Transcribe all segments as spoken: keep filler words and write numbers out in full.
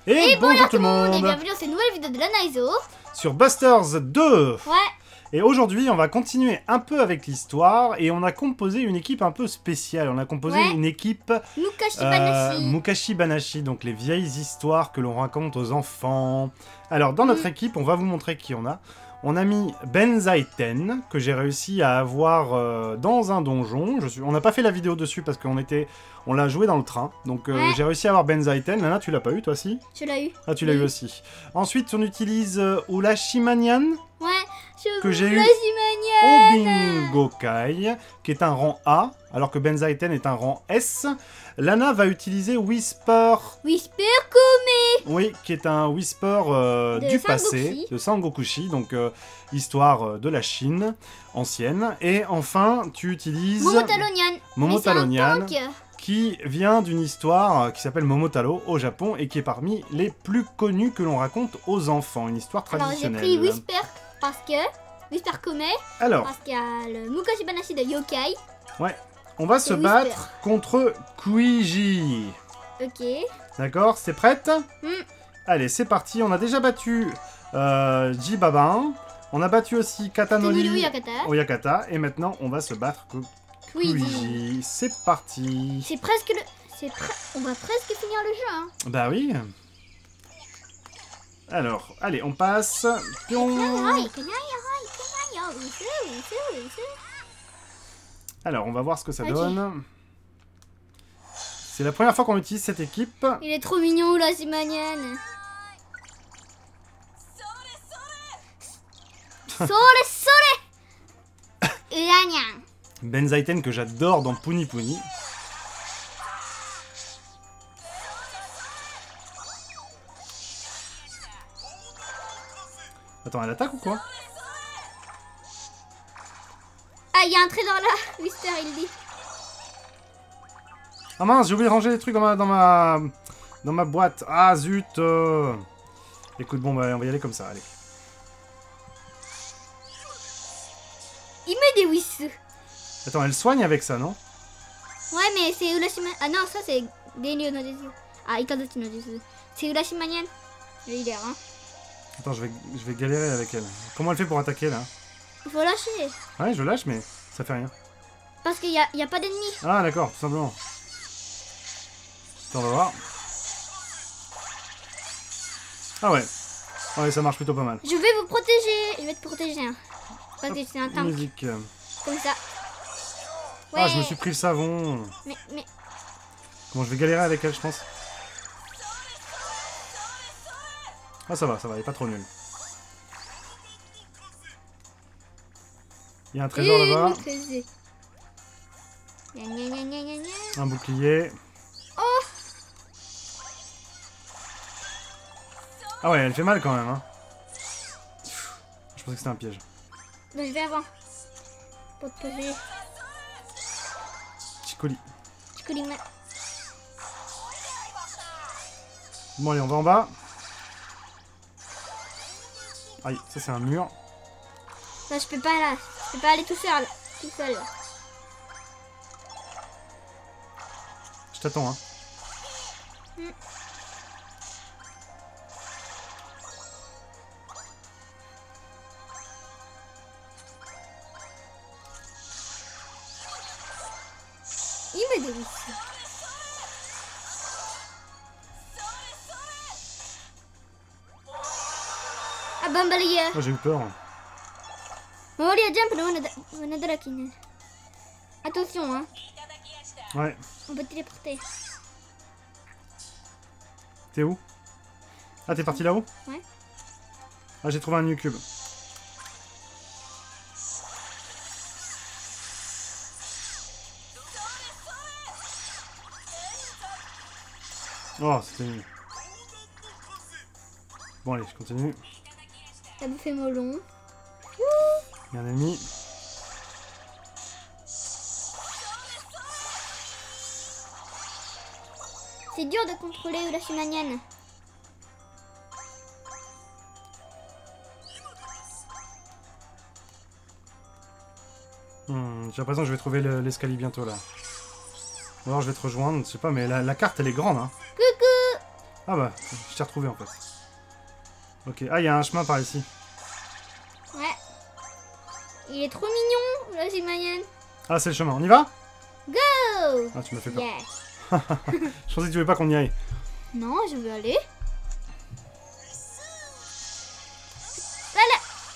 Et, Et bonjour, bonjour tout le monde, et bienvenue dans cette nouvelle vidéo de la Naizo. Sur Busters deux. Ouais. Et aujourd'hui, on va continuer un peu avec l'histoire et on a composé une équipe un peu spéciale. On a composé Ouais. une équipe Mukashi euh, Banashi. Mukashi Banashi, donc les vieilles histoires que l'on raconte aux enfants. Alors, dans notre Mm. équipe, on va vous montrer qui on a. On a mis Benzaiten, que j'ai réussi à avoir euh, dans un donjon. Je suis... On n'a pas fait la vidéo dessus parce qu'on était... on l'a joué dans le train. Donc euh, Ouais. j'ai réussi à avoir Benzaiten. Nana, tu l'as pas eu, toi, si? Tu l'as eu. Ah, tu l'as Oui. eu aussi. Ensuite, on utilise euh, Ulashimanian, Ouais. Je que j'ai eu Ulashimanian. Obingokai, qui est un rang A, alors que Benzaiten est un rang S. Lana va utiliser Whisper, Whisper Kome. oui, qui est un Whisper euh, De du Sangokushi. passé, de Sangokushi, donc euh, histoire euh, de la Chine ancienne. Et enfin, tu utilises Momotalonian. Momotalonian, Mais c'est un tank. qui vient d'une histoire euh, qui s'appelle Momotaro au Japon et qui est parmi les plus connues que l'on raconte aux enfants, une histoire Alors j'ai traditionnelle. pris Whisper parce que... Whisper Kome. Alors, Parce qu'il y a le Mukashi Banashi de Yokai. ouais, on va se Whisper. battre contre Kuiji. Ok. D'accord, c'est prête? Mm. Allez, c'est parti. On a déjà battu euh, Jibabin. On a battu aussi Tenuru Katanori Yakata. Oyakata. Et maintenant, on va se battre contre Kuiji. Kuiji. C'est parti. C'est presque le... C'est pre... On va presque finir le jeu, hein. Bah oui. Alors, allez, on passe. Pion. Alors, on va voir ce que ça Ok. donne. C'est la première fois qu'on utilise cette équipe. Il est trop mignon, la Simanienne. Sole, sole. Urania. Benzaiten que j'adore dans Puni Puni. Attends, elle attaque ou quoi? Ah, il y a un trésor là. Whisper, il dit. Ah mince, j'ai oublié de ranger les trucs dans ma, dans ma, dans ma boîte. Ah zut euh. Écoute, bon, bah, on va y aller comme ça, allez. Il met des whis. Attends, elle soigne avec ça, non? Ouais, mais c'est Urashima. Ah non, ça c'est Denryu no Jutsu. Ah, Itadochi no Jutsu. C'est Urashimanienne. Le leader, hein. Attends, je vais, je vais galérer avec elle. Comment elle fait pour attaquer, là? Il faut lâcher. Ouais, je lâche, mais ça fait rien. Parce qu'il n'y a, il y a pas d'ennemis. Ah, d'accord, tout simplement. Attends, on va voir. Ah ouais. Ouais, ça marche plutôt pas mal. Je vais vous protéger. Je vais te protéger. Hein. Parce que c'est un tank. Musique. Comme ça. Ah, je me suis pris le savon. Mais, mais... Bon, je vais galérer avec elle, je pense. Ah, ça va, ça va, elle est pas trop nulle. Il y a un trésor Eh, là-bas. maîtrisé. Gna, gna, gna, gna, gna, gna. Un bouclier. Oh, Ah ouais, elle fait mal quand même, hein. Je pensais que c'était un piège. donc je vais avant. Pour te poser. Chicoli. Chikolima. Bon, allez, on va en bas. Aïe, ça c'est un mur. Là, je peux pas là. Je peux pas aller tout seul. Tout seul. Je t'attends, hein. Mm. Il me dévisse. Ah, Bambalia. Oh, j'ai eu peur. Moria jump no wana- wanadaraki ne. Attention, hein. Ouais. On peut téléporter. T'es où? Ah, t'es parti là-haut? Ouais. Ah, j'ai trouvé un new cube. Oh, c'était nul. Bon, allez, je continue. T'as bouffé Molon. Il y a un ennemi. C'est dur de contrôler la Shimanienne. Hmm, j'ai l'impression que je vais trouver le- l'escalier bientôt là. Ou alors je vais te rejoindre, je sais pas, mais la, la carte elle est grande. Hein. Coucou. Ah bah, je t'ai retrouvé en fait. Ok. Ah, il y a un chemin par ici. Ouais. Il est trop mignon, Urashimanian. Ah, c'est le chemin. On y va? Go! Ah, tu m'as fait peur. Yes. Je pensais que tu voulais pas qu'on y aille. Non, je veux aller. Voilà.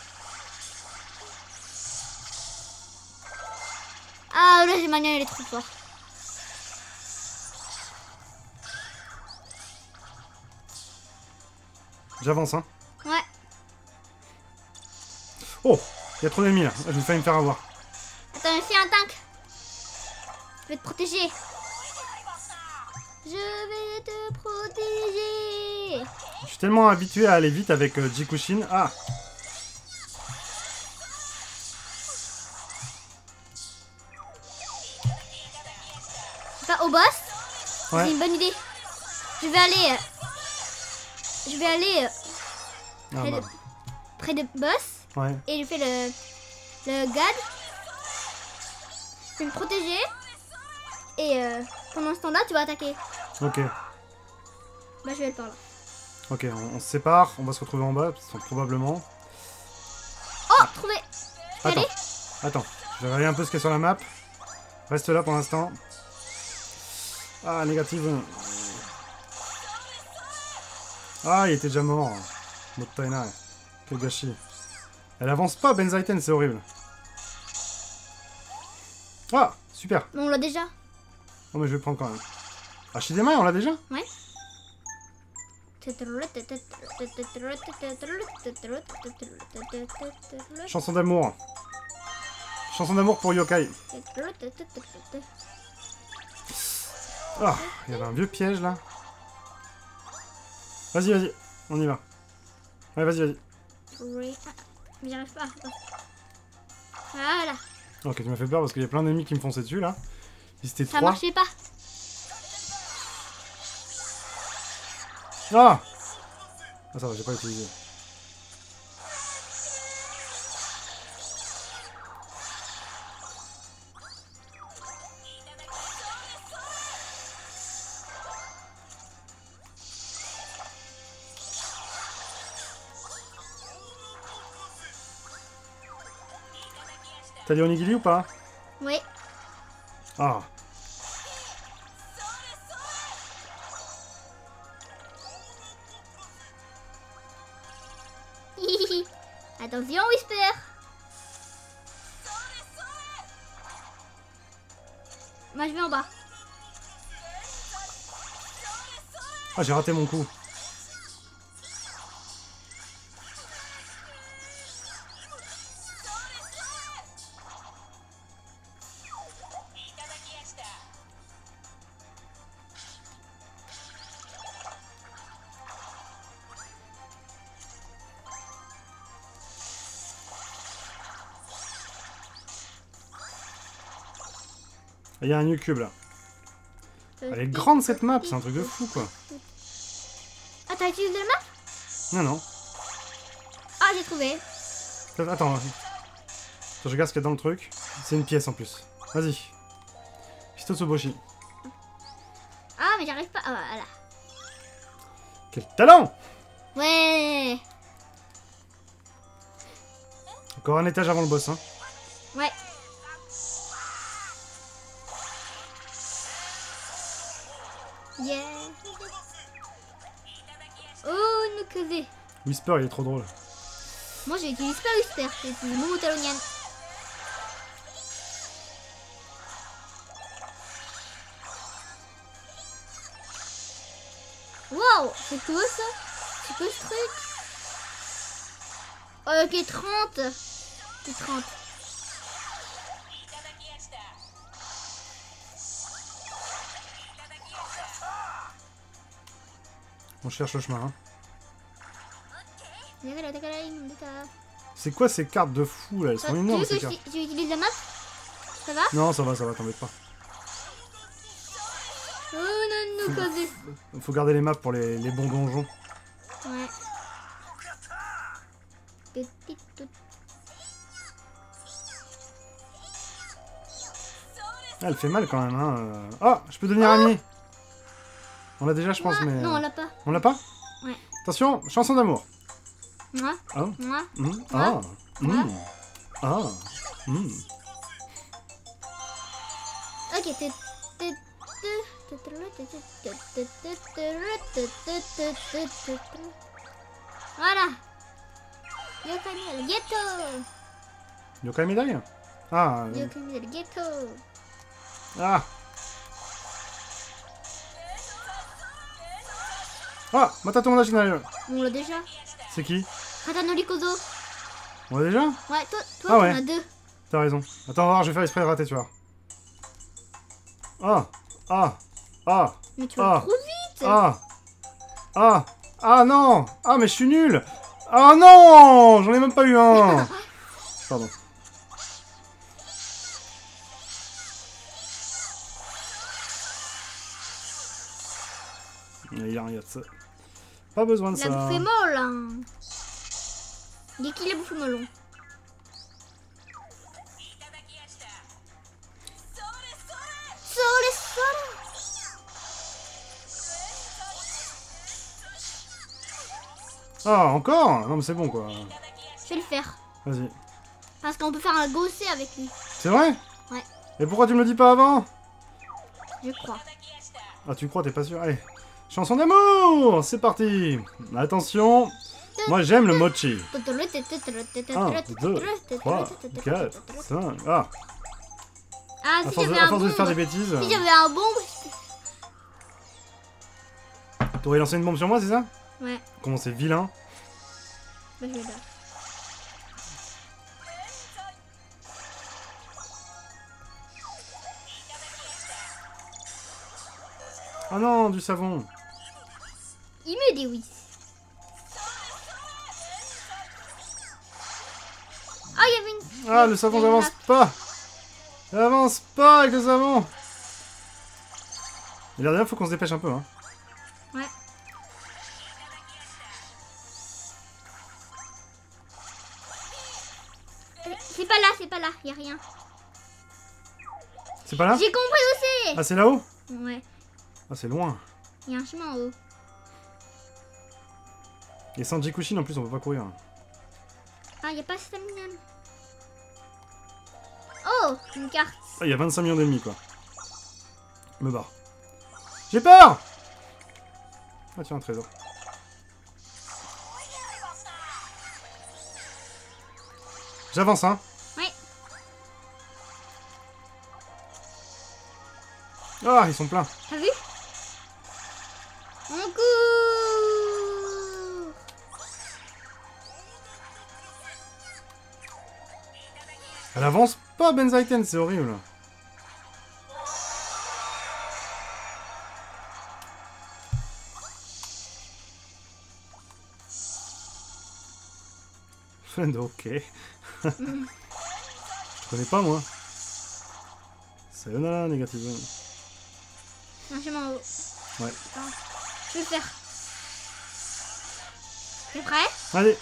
Ah, Urashimanian, il est trop fort. J'avance, hein. Ouais. Oh, il y a trop d'ennemis là. Je vais failli me faire avoir. Attends, ici un tank. Je vais te protéger. Je vais te protéger. Je suis tellement habitué à aller vite avec euh, Jikushin. Ah. Pas au boss. Ouais. C'est une bonne idée. Je vais aller. euh, Je vais aller euh, Ah, près, bah. de, près de boss. Ouais. Et je fais le, le gad. Je vais me protéger. Et euh, pendant ce temps-là, tu vas attaquer. Ok. Bah, je vais le par là. Ok, on, on se sépare. On va se retrouver en bas, probablement. Oh, trouvé. Je peux Attends. aller? Attends. Je vais regarder un peu ce qu'il y a sur la map. Reste là pour l'instant. Ah, négative. Ah, il était déjà mort. Mottaina. Quel gâchis. Elle avance pas, Benzaiten, c'est horrible. Ah, super. Mais on l'a déjà. Oh, mais je vais prendre quand même. Ah, Shidema, on l'a déjà? Ouais. Chanson d'amour. Chanson d'amour pour Yokai. Ah, il y avait un vieux piège là. Vas-y, vas-y, on y va. Ouais, vas-y, vas-y. Mais j'arrive pas. Voilà. Ok, tu m'as fait peur parce qu'il y a plein d'ennemis qui me fonçaient dessus là. Ils étaient Ça trois. marchait pas. Ah Ah, ça va, j'ai pas utilisé. T'as dit onigiri ou pas? Oui. Ah. Attention, Whisper. Moi, je vais en bas. Ah, j'ai raté mon coup. Il y a un new cube là. Elle est grande cette map, c'est un truc de fou quoi. Ah, t'as utilisé la map? Non, non. Ah, j'ai trouvé. Attends, attends, je regarde ce qu'il y a dans le truc. C'est une pièce en plus. Vas-y. Hitotsuboshi. Ah, mais j'arrive pas. Ah, voilà. Quel talent! Ouais. Encore un étage avant le boss, hein. Ouais. Yeah. Oh, Nukaze. Whisper, il est trop drôle. Moi, j'ai utilisé pas Whisper, j'ai utilisé Momotalonian. Wow, c'est quoi ça? C'est quoi ce truc? Oh, ok, trente. C'est trente. On cherche le chemin, hein. だからだから今出た。 C'est quoi ces cartes de fou là? Elles sont Tu énormes veux ces que cartes. je- tu utilises la map? Ça va? Non, ça va, ça va, t'embête pas. Oh non, Nukaze. Faut garder les maps pour les, les bons donjons. Ouais. Petite toute. Ah, elle fait mal quand même, hein. euh. Ah, je peux devenir ami. On l'a déjà, je pense, Moi, mais... non, on euh, l'a pas. On l'a pas? Ouais. Attention, chanson d'amour. Moi, Ah, moi. mm, ah, Moi. mm, ah, mm. Ok, t'es... t'es- Voilà. Yokami del ghetto. Yokai médaille? Ah, euh, Yokami del ghetto. ah. Ah, Mata Tomodachi Naru. On l'a déjà. C'est qui? Katanori Kozo. On l'a déjà? Ouais, toi, toi Ah t'en ouais. as deux. T'as raison. Attends, on va voir, je vais faire exprès de rater, tu vois. Ah, ah, ah, Mais tu vas Ah. trop vite. ah, ah, ah non, ah mais je suis nul. Ah non, j'en ai même pas eu un. Pardon. Il y a rien de ça. Pas besoin de La ça. bouffe est molle. Hein. Dis qui la bouffe est molle. Sole, sole. Ah, encore? Non mais c'est bon quoi. Je vais le faire. Vas-y. Parce qu'on peut faire un gossé avec lui. C'est vrai? Ouais. Et pourquoi tu me le dis pas avant? Je crois. Ah, tu crois, t'es pas sûr? Allez. Chanson d'amour! C'est parti! Attention! Moi j'aime le mochi. un, deux, trois, quatre, cinq. Ah! Ah, À si force, de, j'avais à un force de bombe. faire des bêtises. Si j'avais un bombe. T'aurais lancé une bombe sur moi, c'est ça? Ouais. Comment c'est vilain? Bah, je vais là. Ah non, du savon! Il me dit oui. Ah, il y avait une. Ah, le savon, il y a une j'avance pas! J'avance pas avec le savon! Et derrière, faut qu'on se dépêche un peu, hein. Ouais. Euh, C'est pas là, c'est pas là, y a rien. C'est pas là? J'ai compris où Ah, c'est là-haut? c'est. Ouais, Ah, c'est loin. y a un chemin en haut. Et sans Jikushin, en plus, on peut pas courir. Ah, y a pas stamina. Oh, une carte. Ah, il y a vingt-cinq millions d'ennemis, quoi. Je me barre. J'ai peur! Ah, tiens, un trésor. J'avance, hein? Ouais. Ah, ils sont pleins. T'as vu? On court. Elle avance pas, Benzaiten, c'est horrible. Ok. Je connais pas, moi. Sayonara, négative. Un chemin en haut. Ouais. Attends, je vais le faire. T'es prêt? Allez.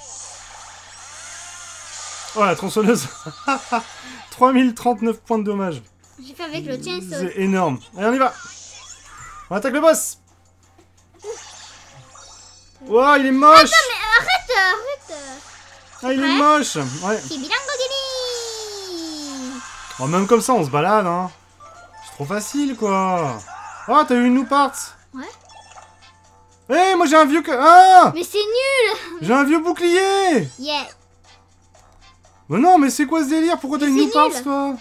Oh, la tronçonneuse. trois mille trente-neuf points de dommage. J'ai fait avec le chainsaw. C'est énorme. Allez, on y va. On attaque le boss. Wow, il est moche. Attends, mais arrête, arrête. Ah, il est prêt? moche. Ouais. Kibirango Giri. Oh, même comme ça, on se balade, hein. C'est trop facile, quoi. Oh, t'as eu une new part. Ouais. Eh, moi j'ai un vieux que... Ah, Mais c'est nul. j'ai un vieux bouclier. Yeah. Mais non, mais c'est quoi ce délire? Pourquoi t'as Mais une new c'est part, nul. toi?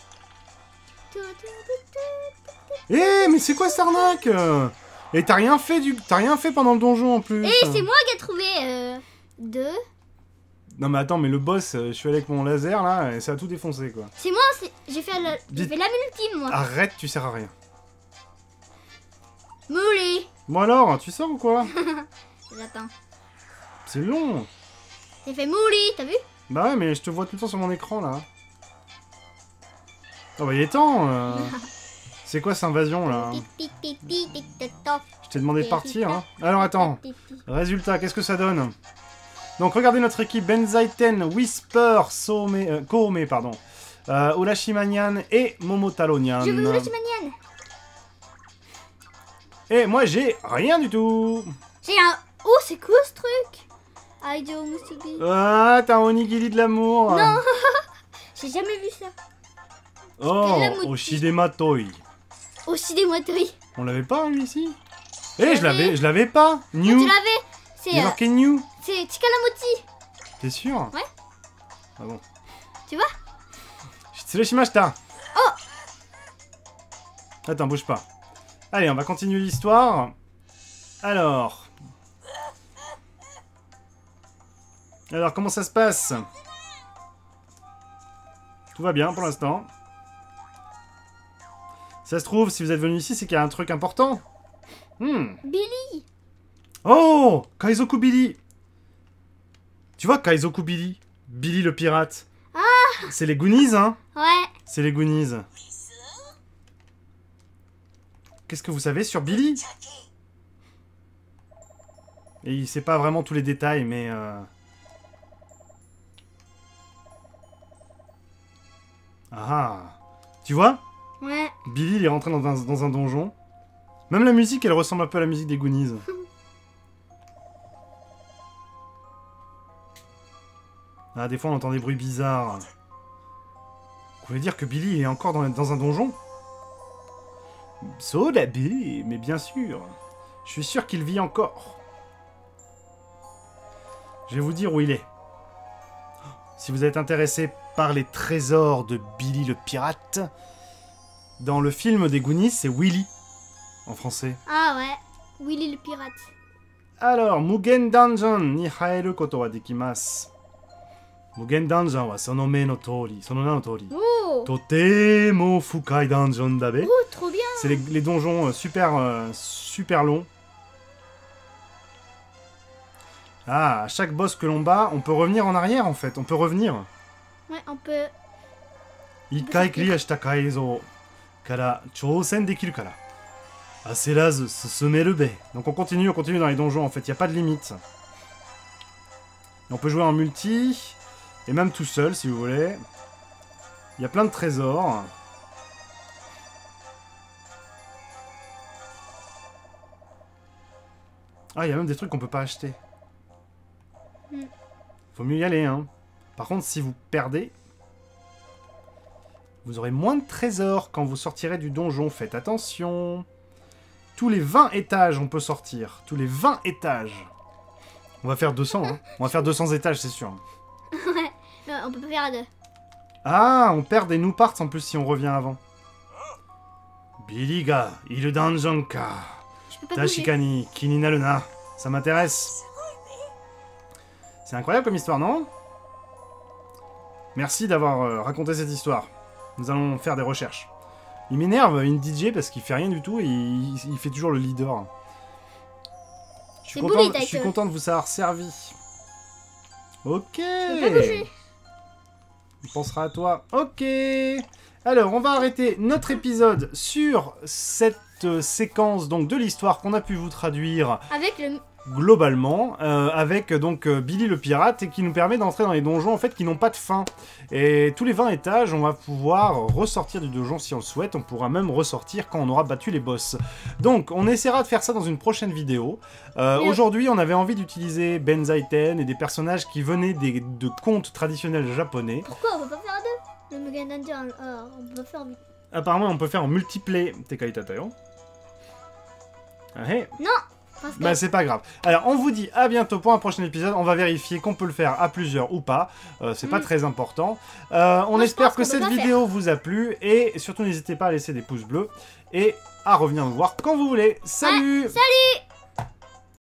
Eh, mais c'est quoi cette arnaque? Et t'as rien fait du... T'as rien fait pendant le donjon, en plus. Et c'est moi qui ai trouvé euh, deux. Non, mais attends, mais le boss, euh, je suis allé avec mon laser, là, et ça a tout défoncé, quoi. C'est moi, c'est- j'ai fait, la... j'ai Dites- fait la multime, moi. Arrête, tu sers à rien. Moulé. Bon alors, tu sors ou quoi? J'attends. C'est long. J'ai fait mouli, t'as vu? Bah ouais, mais je te vois tout le temps sur mon écran, là. Oh bah il est temps. euh. C'est quoi cette invasion, là? Tic, tic, tic, tic, tic, toc, toc. Je t'ai demandé de partir, hein. Alors attends. Tic, tic. Résultat, qu'est-ce que ça donne? Donc regardez notre équipe, Benzaiten, Whisper, Some, euh, Koome, pardon, euh, Urashimanian et Momotaro Nyan. Je veux le Shimanian. Et moi, j'ai rien du tout. J'ai un... Oh, c'est quoi ce truc? Aido Musubi. Ah, t'as un onigiri de l'amour. Non. J'ai jamais vu ça. Oh, Oshidema Toi. Oshidema Toi. On l'avait pas, lui, ici? Eh, je l'avais, je l'avais pas. New. Mais tu l'avais. C'est... Il y a euh, marqué New. C'est Chikanamochi. T'es sûr? Ouais. Ah bon. Tu vois? Shitsureshimashita. Oh. Attends, bouge pas. Allez, on va continuer l'histoire. Alors... Alors, comment ça se passe? Tout va bien pour l'instant. Ça se trouve, si vous êtes venu ici, c'est qu'il y a un truc important. Hmm. Billy. Oh, Kaizoku Billy. Tu vois, Kaizoku Billy. Billy le pirate. Ah. C'est les Goonies, hein? Ouais. C'est les Goonies. Qu'est-ce que vous savez sur Billy? Et il sait pas vraiment tous les détails, mais... Euh... Ah, tu vois? Ouais. Billy, il est rentré dans un, dans un donjon. Même la musique, elle ressemble un peu à la musique des Goonies. Ah, des fois, on entend des bruits bizarres. Vous voulez dire que Billy est encore dans, dans un donjon? So l'abbé, mais bien sûr. Je suis sûr qu'il vit encore. Je vais vous dire où il est. Si vous êtes intéressé par les trésors de Billy le pirate, dans le film des Goonies, c'est Willy, en français. Ah ouais, Willy le pirate. Alors, Mugen Dungeon ni haeru koto wa dekimasu. Mugen Dungeon wa sono me no tori, sono na no tori. Oh. Totemo fukai dungeon dabe. Oh, trop bien. C'est les, les donjons euh, super, euh, super longs. Ah, à chaque boss que l'on bat, on peut revenir en arrière en fait. On peut revenir. Ouais, on peut... Ikai clear shita kaizo kara chousen dekiru kara. Aserazu susumeru be. Donc on continue, on continue dans les donjons en fait. Il n'y a pas de limite. Et on peut jouer en multi. Et même tout seul si vous voulez. Il y a plein de trésors. Ah, il y a même des trucs qu'on peut pas acheter. Mm. Faut mieux y aller, hein. Par contre, si vous perdez, vous aurez moins de trésors quand vous sortirez du donjon. Faites attention. Tous les vingt étages, on peut sortir. Tous les vingt étages. On va faire deux cents, hein. On va faire deux cents étages, c'est sûr. Ouais, non, on peut pas faire à deux. Ah, on perd des new parts en plus si on revient avant. Billy ga iru dungeon ka. Je peux pas bouger. Tashikani kini naru na. Ça m'intéresse. C'est incroyable comme histoire, non? Merci d'avoir euh, raconté cette histoire. Nous allons faire des recherches. Il m'énerve, une D J, parce qu'il fait rien du tout et il, il fait toujours le leader. Je suis, content, je suis content de vous avoir servi. Ok. Je peux pas bouger. On pensera à toi. Ok. Alors, on va arrêter notre épisode sur cette euh, séquence donc de l'histoire qu'on a pu vous traduire. Avec le... Globalement, euh, avec donc euh, Billy le pirate, et qui nous permet d'entrer dans les donjons en fait qui n'ont pas de fin. Et tous les vingt étages, on va pouvoir ressortir du donjon si on le souhaite. On pourra même ressortir quand on aura battu les boss. Donc, on essaiera de faire ça dans une prochaine vidéo. Euh, oui. Aujourd'hui, on avait envie d'utiliser Benzaiten et des personnages qui venaient des, de contes traditionnels japonais. Pourquoi on peut pas faire à deux? Le Mugen Dungeon, euh, on peut faire... Apparemment, on peut faire en multiplayer. Tekai Tatayo. Ah, hey. Non. Bah c'est pas grave. Alors on vous dit à bientôt pour un prochain épisode. On va vérifier qu'on peut le faire à plusieurs ou pas. Euh, c'est mm. pas très important. Euh, on Moi, espère que cette vidéo faire. vous a plu. Et surtout n'hésitez pas à laisser des pouces bleus. Et à revenir nous voir quand vous voulez. Salut ouais, salut.